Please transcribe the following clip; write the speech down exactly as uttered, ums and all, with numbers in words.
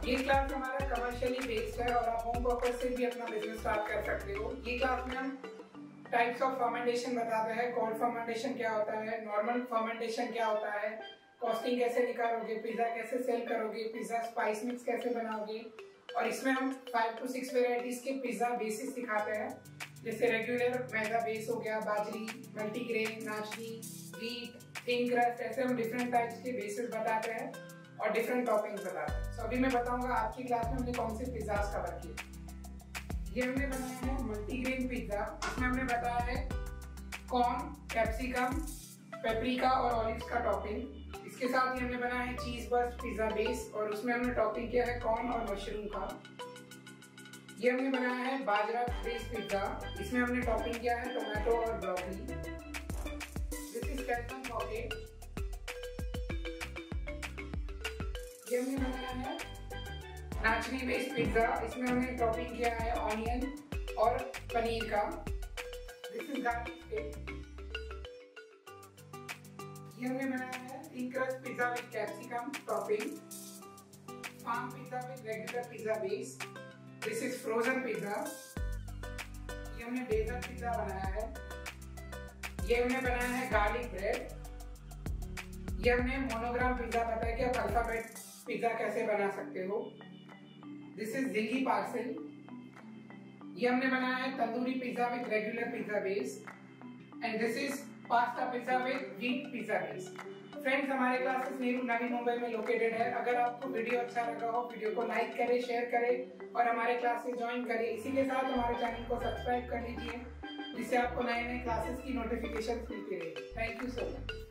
ये क्लास हमारा commercially based है और आप होम पर्पस से भी अपना बिजनेस स्टार्ट कर सकते हो। ये क्लास में हम टाइप्स ऑफ फर्मेंटेशन बताते हैं, कोल्ड फर्मेंटेशन क्या होता है, नॉर्मल फर्मेंटेशन क्या होता है, कॉस्टिंग कैसे निकालोगे, पिज्जा कैसे सेल करोगे, पिज्जा स्पाइस मिक्स कैसे बनाओगे। और इसमें हम फाइव टू सिक्स वेराइटीज के पिज्जा बेसिस सिखाते हैं, जैसे रेगुलर मैदा बेस हो गया, बाजरी, मल्टीग्रेन, नाचनी, व्हीट, थिन क्रस्ट, ऐसे हम डिफरेंट टाइप्स के बेसिस बताते हैं और डिफरेंट टॉपिंग्स बताते हैं। सो अभी मैं बताऊंगा आज की क्लास में हमने कौन से पिज्जास कवर किए। ये हमने बनाया है मल्टीग्रेन पिज्जा। इसमें हमने बताया है कॉर्न, कैप्सिकम, पेपरिका और ऑलिव्स का टॉपिंग। इसके साथ ही हमने बनाया है चीज बर्स्ट पिज्जा बेस और उसमें हमने टॉपिंग किया है कॉर्न और मशरूम का। ये हमने बनाया है बाजरा बेस पिज्जा। इसमें हमने टॉपिंग किया है टोमेटो और ब्रोकली। दिस इज कैल्कम पॉकेट। ये हमने बनाया है नाचनी बेस पिज्जा। इसमें हमने टॉपिंग किया है ऑनियन और पनीर का। This is garlic steak. ये हमने बनाया है thin crust pizza with capsicum topping, farm pizza with regular pizza base. This is frozen pizza. ये हमने डेजर्ट पिज्जा बनाया है। ये हमने बनाया है गार्लिक ब्रेड। ये हमने मोनोग्राम पिज्जा बताया कि आप अल्फाबेट पिज्जा कैसे बना सकते हो। This is zingy parcel. ये हमने बनाया है tandoori pizza with regular pizza base and this is pasta pizza with wheat pizza base. Friends, हमारे क्लासेस नेहरू नवी मुंबई में लोकेटेड है। अगर आपको वीडियो अच्छा लगा हो, वीडियो को लाइक करें, शेयर करें और हमारे क्लासेस ज्वाइन करें। इसी के साथ हमारे चैनल को सब्सक्राइब कर लीजिए, जिससे आपको नए नए क्लासेस की नोटिफिकेशन मिलती रहे। Thank you so much.